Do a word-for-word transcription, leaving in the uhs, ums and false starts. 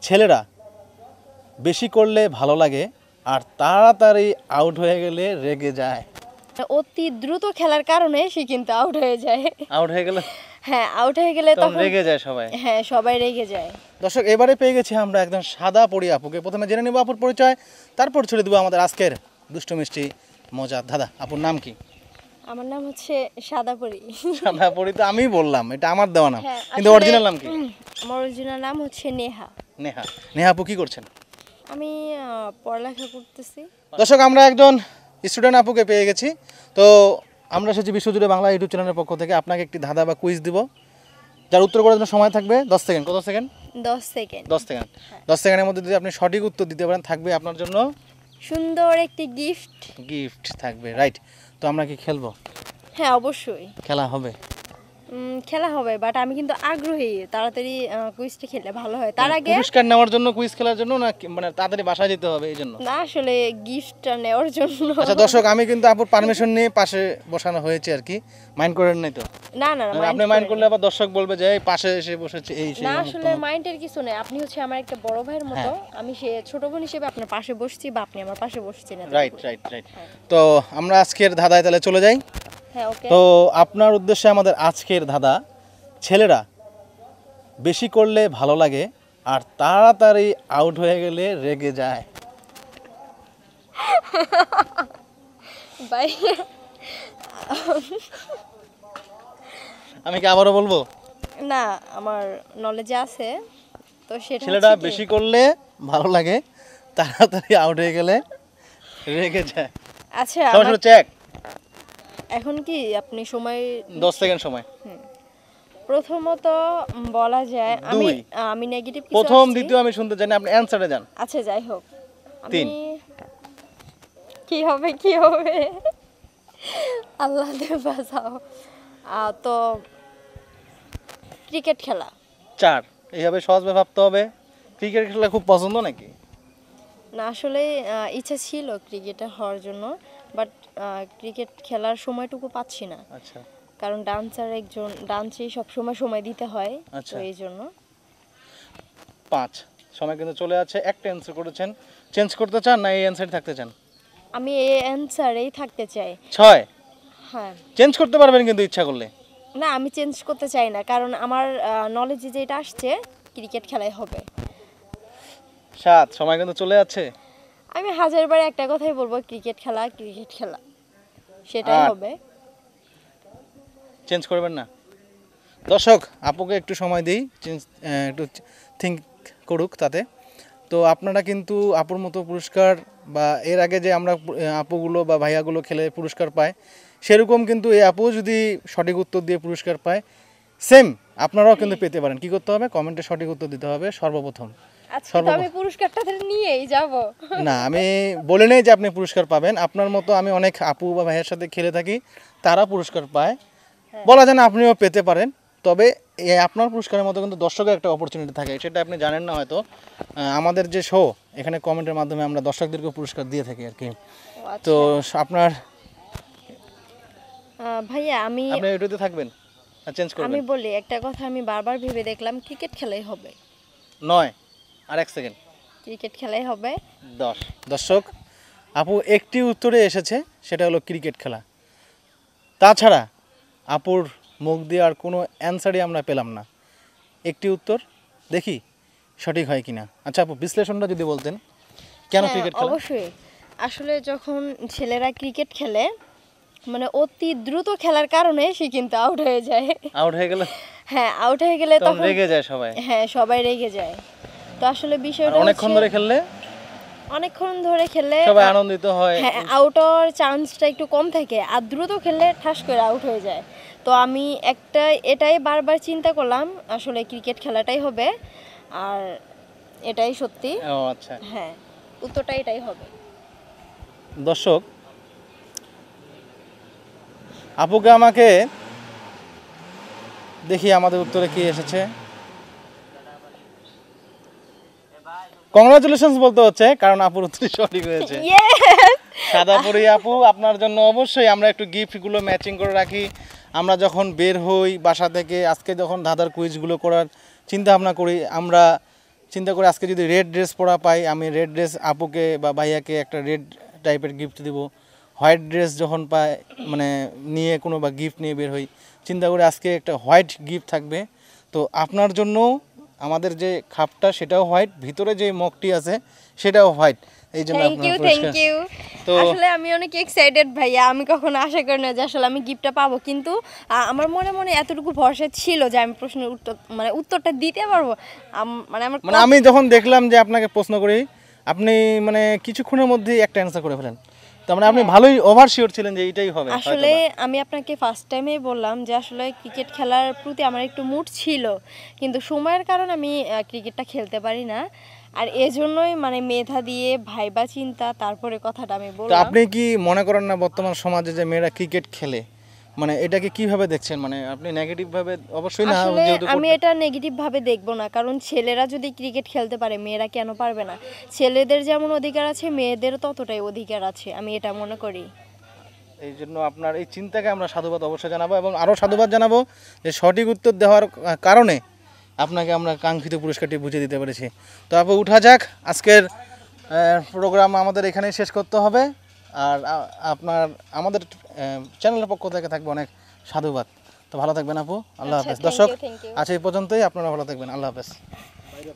ছেলেরা বেশি করলে ভালো লাগে আর তাড়াতাড়ি আউট হয়ে গেলে রেগে যায়। অতি দ্রুত খেলার কারণে সে কিন্তু আউট হয়ে যায়। আউট হয়ে গেলে হ্যাঁ, আউট হয়ে গেলে তখন রেগে যায় সবাই। হ্যাঁ, সবাই রেগে যায়। দর্শক, এবারে পেয়ে গেছি আমরা একদম সাদা পরি আপুকে। প্রথমে জেনে নেব আপুর পরিচয়, তারপর ছড়ে দেবো আমাদের আজকের দুষ্টু মিষ্টি মজা ধাঁধা। আপুর নাম কি? আমার নাম হচ্ছে সাদা পরি। সাদা পরি তো আমি বললাম, এটা আমার দেওয়া নাম, হ্যাঁ, কিন্তু আসলে অরিজিনাল নাম কি? আমার অরিজিনাল নাম হচ্ছে নেহা। নেহা। নেহা আপু কি করছেন? আমি আহ, পড়ালেখা করতেছি। দর্শক, আমরা একজন স্টুডেন্ট আপুকে পেয়ে গেছি। তো আমরা এসেছি বিশ্বজুড়ে বাংলা ইউটিউব চ্যানেলের পক্ষ থেকে আপনাকে একটি ধাঁধা বা কুইজ দিব, যার উত্তর করার জন্য সময় থাকবে দশ সেকেন্ড। কত সেকেন্ড? দশ সেকেন্ড। দশ সেকেন্ড দশ সেকেন্ডের মধ্যে যদি আপনি সঠিক উত্তর দিতে পারেন, থাকবে আপনার জন্য সুন্দর একটি গিফট। গিফট থাকবে, রাইট? তো আমরা কি খেলবো? হ্যাঁ, অবশ্যই খেলা হবে। উম, খেলা হবে, বাট আমি কিন্তু আগ্রহী তাড়াতাড়ি কুইজটা খেললে ভালো হয়। তার আগে পুরস্কার নেওয়ার জন্য, কুইজ খেলার জন্য, না কি- মানে তাড়াতাড়ি বাসায় যেতে হবে এই জন্য? না, আসলে গিফটটা নেওয়ার জন্য। আচ্ছা দর্শক, আমি কিন্তু আপুর পারমিশন নিয়ে পাশে বসানো হয়েছে আর কি, মাইন্ড করেন নাই তো? না না না, আপনি মাইন্ড করলে আবার দর্শক বলবে যে এই পাশে এসে বসেছে এই সেই। না, আসলে মাইন্ডের কিছু নেই। আপনি হচ্ছে আমার একটা বড় ভাইয়ের মতো, আমি সে ছোট বোন হিসেবে আপনার পাশে বসছি বা আপনি আমার পাশে বসছেন। রাইট রাইট রাইট তো আমরা আজকের ধাঁধায় তাহলে চলে যাই। হ্যাঁ, ওকে। তো আপনার উদ্দেশ্যে আমাদের আজকের ধাঁধা, ছেলেরা বেশি করলে ভালো লাগে আর তাড়াতাড়ি আউট হয়ে গেলে রেগে যায়। বাই। আমি কি আবারও বলবো? না, আমার নলেজে আছে তো সেটা। ছেলেরা বেশি করলে ভালো লাগে, তাড়াতাড়ি আউট হয়ে গেলে রেগে যায়। আচ্ছা, সময় চেক। এখন কি আপনি সময় দশ সেকেন্ড সময়। প্রথমত বলা যায় আমি আমি নেগেটিভ কিছু প্রথম আসছে। দ্বিতীয় আমি শুনতে চাই না, আপনি অ্যানসারে যান। আচ্ছা, যাই হোক, তিন। আমি কি হবে কি হবে আল্লাহ দে বাঁচাও। আহ, তো ক্রিকেট খেলা। চার। এইভাবে সহজভাবে ভাবতে হবে। ক্রিকেট খেলা খুব পছন্দ নাকি? না, আসলে আহ, ইচ্ছা ছিল ক্রিকেটার হওয়ার জন্য, বাট ক্রিকেট খেলার সময়টুকু পাচ্ছি না। আচ্ছা, কারণ ডান্সার একজন ডান্সেই সব সময় সময় দিতে হয়, তো এই জন্য। পাঁচ। সময় কিন্তু চলে আছে, একটা অ্যানসার করেছেন। চেঞ্জ করতে চান না এই অ্যানসারই থাকতে চান? আমি এই অ্যান্সারেই থাকতে চাই। ছয়। হ্যাঁ। চেঞ্জ করতে পারবেন কিন্তু ইচ্ছা করলে। না, আমি চেঞ্জ করতে চাই না, কারণ আমার নলেজে যেটা আসছে ক্রিকেট খেলাই হবে। সাত। সময় কিন্তু চলে যাচ্ছে। আমি হাজারবার একটা কথাই বলবো, ক্রিকেট খেলা ক্রিকেট খেলা সেটাই আট। হবে। চেঞ্জ করবেন না? দর্শক, আপুকে একটু সময় দিই, চেঞ্জ একটু থিঙ্ক করুক তাতে। তো আপনারা কিন্তু আপুর মতো পুরস্কার বা এর আগে যে আমরা আপুগুলো বা ভাইয়াগুলো খেলে পুরস্কার পায়, সেরকম কিন্তু এই আপু যদি সঠিক উত্তর দিয়ে পুরস্কার পায়, সেম আপনারাও কিন্তু পেতে পারেন। কি করতে হবে? কমেন্টে সঠিক উত্তর দিতে হবে সর্বপ্রথম। আচ্ছা, তো আমি পুরস্কারটা তাহলে নিয়েই যাব? না, আমি বলে নেই যে আপনি পুরস্কার পাবেন। আপনার মতো আমি অনেক আপু বা ভাইয়ের সাথে খেলে থাকি, তারা পুরস্কার পায়, বলা যায় না আপনিও পেতে পারেন। তবে এই আপনার পুরস্কারের মতো কিন্তু দর্শকের একটা অপরচুনিটি থাকে, সেটা আপনি জানেন না হয়তো। আমাদের যে শো, এখানে কমেন্টের মাধ্যমে আমরা দর্শকদেরকে পুরস্কার দিয়ে থাকি আর কি। তো আপনার ভাইয়া, আমি আপনি এটাতে থাকবেন আর চেঞ্জ করবেন? আমি বলি একটা কথা, আমি বারবার ভেবে দেখলাম ক্রিকেট খেলাই হবে। নয়। আর এক সেকেন্ড। ক্রিকেট খেলাই হবে। দশ। দর্শক, আপু একটি উত্তরে এসেছে, সেটা হলো ক্রিকেট খেলা। তাছাড়া আপুর মুখ দিয়ে আর কোনো অ্যান্সারই আমরা পেলাম না। একটি উত্তর, দেখি সঠিক হয় কিনা। আচ্ছা আপু, বিশ্লেষণটা যদি বলতেন, কেন ক্রিকেট খেলা? অবশ্যই, আসলে যখন ছেলেরা ক্রিকেট খেলে, মানে অতি দ্রুত খেলার কারণে সে কিন্তু আউট হয়ে যায়। আউট হয়ে গেলে? হ্যাঁ, আউট হয়ে গেলে তখন রেগে যায় সবাই। হ্যাঁ, সবাই রেগে যায়। তো আসলে বিষয়টা অনেকক্ষণ ধরে খেললে অনেকক্ষণ ধরে খেললে সবাই আনন্দিত হয়। হ্যাঁ, আউট হওয়ার চান্সটা একটু কম থাকে, আর দ্রুত খেললে ঠাস করে আউট হয়ে যায়। তো আমি একটা এটাই বারবার চিন্তা করলাম, আসলে ক্রিকেট খেলাটাই হবে, আর এটাই সত্যি। ও আচ্ছা, হ্যাঁ, উত্তরটা এটাই হবে। দর্শক, আপুকে আমাকে দেখি আমাদের উত্তরে কি এসেছে। কংগ্রাচুলেশনস বলতে হচ্ছে, কারণ আপুর উত্তর সঠিক হয়েছে। সাদা পরি আপু, আপনার জন্য অবশ্যই আমরা একটু গিফটগুলো ম্যাচিং করে রাখি। আমরা যখন বের হই বাসা থেকে, আজকে যখন ধাঁধার কুইজগুলো করার চিন্তা ভাবনা করি, আমরা চিন্তা করে আজকে যদি রেড ড্রেস পরা পাই, আমি রেড ড্রেস আপুকে বা ভাইয়াকে একটা রেড টাইপের গিফট দিব। হোয়াইট ড্রেস যখন পাই মানে নিয়ে কোনো বা গিফট নিয়ে বের হই, চিন্তা করে আজকে একটা হোয়াইট গিফট থাকবে। তো আপনার জন্য আমাদের যে খাপটা সেটাও হোয়াইট, ভিতরে যে মগটি আছে সেটাও হোয়াইট, এই জন্য থ্যাংক আপনার ইউ পুরস্কার। থ্যাংক ইউ তো আসলে আমি অনেক এক্সাইটেড ভাইয়া, আমি কখনো আশা করি না যে আসলে আমি গিফটটা পাবো, কিন্তু আ, আমার মনে মনে এতটুকু ভরসা ছিল যে আমি প্রশ্নের উত্তর মানে উত্তরটা দিতে পারবো। আম- মানে আমার মানে আমি যখন দেখলাম যে আপনাকে প্রশ্ন করি, আপনি মানে কিছুক্ষণের মধ্যেই একটা অ্যান্সার করে ফেলেন, তার মানে আপনি ভালোই ওভার শিওর ছিলেন যে এইটাই হবে আসলে হয়তোবা। আমি আপনাকে ফার্স্ট টাইমেই বললাম যে আসলে ক্রিকেট খেলার প্রতি আমার একটু মুড ছিল, কিন্তু সময়ের কারণে আমি আহ, ক্রিকেটটা খেলতে পারি না। আর এজন্যই মানে মেধা দিয়ে ভাইবা চিন্তা তারপরে কথাটা আমি তো বললাম। আপনি কি মনে করেন না বর্তমান সমাজে যে মেয়েরা ক্রিকেট খেলে, মানে এটাকে কিভাবে দেখছেন? মানে আপনি নেগেটিভ ভাবে অবশ্যই না, আসলে যেহেতু আমি করতে- এটা নেগেটিভ ভাবে দেখবো না, কারণ ছেলেরা যদি ক্রিকেট খেলতে পারে মেয়েরা কেন পারবে না? ছেলেদের যেমন অধিকার আছে মেয়েদেরও ততটাই অধিকার আছে, আমি এটা মনে করি। এই জন্য আপনার এই চিন্তাকে আমরা সাধুবাদ অবশ্যই জানাবো, এবং আরও সাধুবাদ জানাবো যে সঠিক উত্তর দেওয়ার কারণে আপনাকে আমরা কাঙ্ক্ষিত পুরস্কারটি বুঝিয়ে দিতে পেরেছি। তো আপু উঠা যাক, আজকের প্রোগ্রাম আমাদের এখানেই শেষ করতে হবে। আর আ- আপনার আমাদের চ্যানেলের পক্ষ থেকে থাকবে অনেক সাধুবাদ। তো ভালো থাকবেন আপু, আল্লাহ আচ্ছা, হাফেজ। thank দর্শক you, thank you. আজ এই পর্যন্তই, আপনারা ভালো থাকবেন, আল্লাহ হাফেজ।